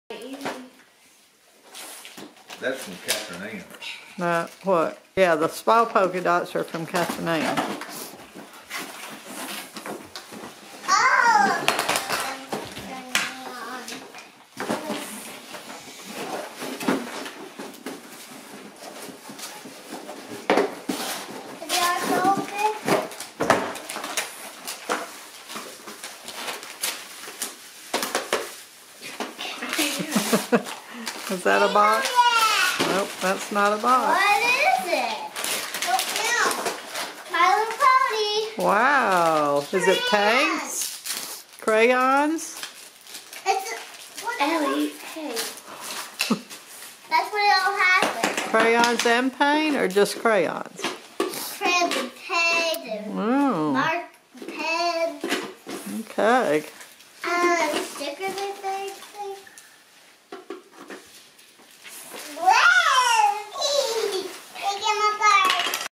That's from Catherine Ann. What? Yeah, the small polka dots are from Catherine Ann. Is that a box? Nope, that's not a box. What is it? Look now. My Little Pony. Wow. Is it paints? Crayons? Ellie, hey. That's what it'll happen. Crayons and paint, or just crayons? Crayons and paint and Oh. mark pens. Okay.